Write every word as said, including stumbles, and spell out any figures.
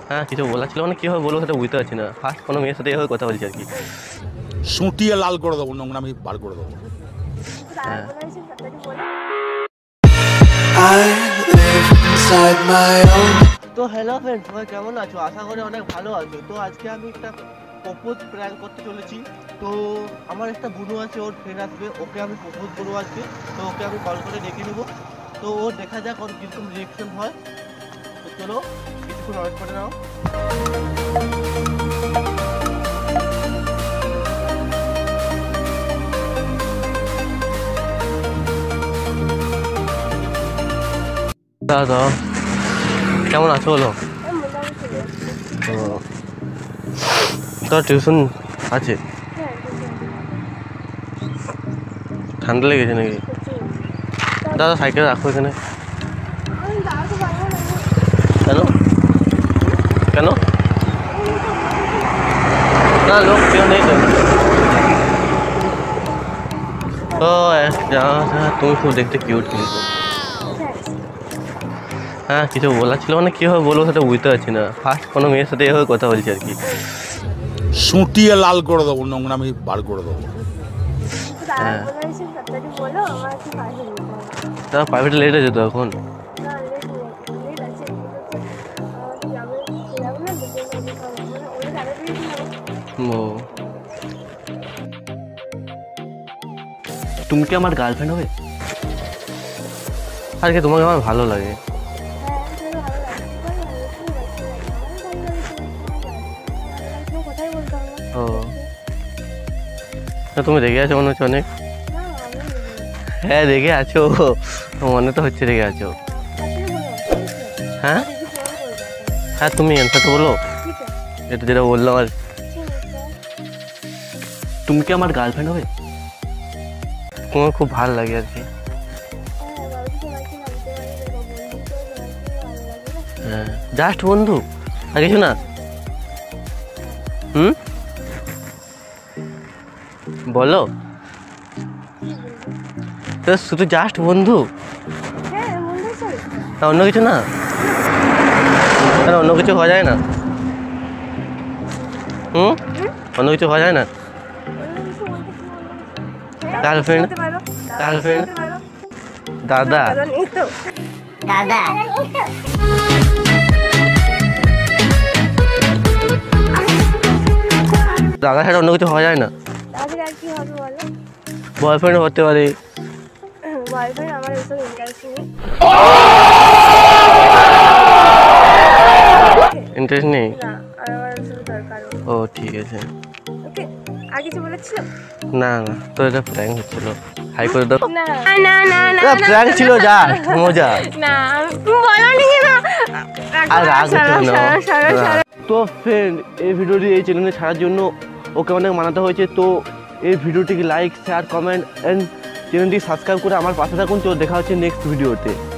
হ্যাঁ কিছু বলার ছিল, মানে কীভাবে বলবো সেটা বুঝতে পারছি না। ফার্স্ট কোনো মেয়ের সাথে এভাবে কথা বলছি আর কি। সুটিয়ে লাল করে দেবো, নোংরা আমি বার করে দেবো। হ্যাঁ তো হ্যালো ফ্রেন্ড, সবাই কেমন আছো? আশা করি অনেক ভালো আছো। তো আজকে আমি একটা প্রপোজ প্র্যাঙ্ক করতে চলেছি। তো আমার একটা বন্ধু আছে, ওর ফ্রেন্ড আসবে, ওকে আমি প্রপোজ করবো আজকে। তো ওকে আমি কল করে ডেকে নেবো। তো ও দেখা যাক ওর কীরকম রিয়েকশন হয়। তো চলো কিছুক্ষণ ওয়েট করে নাও। দাদা কেমন আছো বলো? ও তোর টিউশন আছে? ঠান্ডা লেগেছে নাকি? দাদা সাইকেল রাখো এখানে। কেন কেন না লোক কেউ নেই তো? ও তুমি খুব দেখতে কিউট কিন্তু। হ্যাঁ কিছু বলার ছিল, মানে কীভাবে বলবো সেটা বুঝতে পারছি না। ফার্স্ট কোনো মেয়ের সাথে এভাবে কথা বলছি আর কি। সুটিয়ে লাল করে দেবো, নোংরা আমি বার করে দেবো। হ্যাঁ তা প্রাইভেটে লেট আছে তো এখন। ও তুমি কি আমার গার্লফ্রেন্ড হবে? আর কি তোমাকে আমার ভালো লাগে? ও তুমি রেগে আছো মনে হচ্ছে অনেক। হ্যাঁ রেগে আছো, মনে তো হচ্ছে রেগে আছো। হ্যাঁ হ্যাঁ তুমি অ্যান্সার তো বলো, এটা যেটা বললাম আর। তুমি কি আমার গার্লফ্রেন্ড হবে? তোমার খুব ভালো লাগে আর কি। হ্যাঁ জাস্ট বন্ধু আর কিছু না? হুম বলো তো, শুধু জাস্ট বন্ধু তা অন্য কিছু না? অন্য কিছু হওয়া যায় না? হুম অন্য কিছু হওয়া যায় না? গার্লফ্রেন্ড গার্লফ্রেন্ড দাদা দাদা দাদা ছাড়া অন্য কিছু হওয়া যায় না? বয়ফ্রেন্ড হতে পারে। ইন্টারেস্ট নেই? ও ঠিক আছে। না না তো এটা প্র্যাঙ্ক হচ্ছিল, হাই করে দাও। প্র্যাঙ্ক ছিল যা মজা। আর রাগ হচ্ছে না। তো ফ্রেন্ড এই ভিডিওটি এই চ্যানেলে ছাড়ার জন্য ওকে অনেক মানাতে হয়েছে। তো এই ভিডিওটিকে লাইক শেয়ার কমেন্ট অ্যান্ড চ্যানেলটি সাবস্ক্রাইব করে আমার পাশে থাকুন। তো দেখা হচ্ছে নেক্সট ভিডিওতে।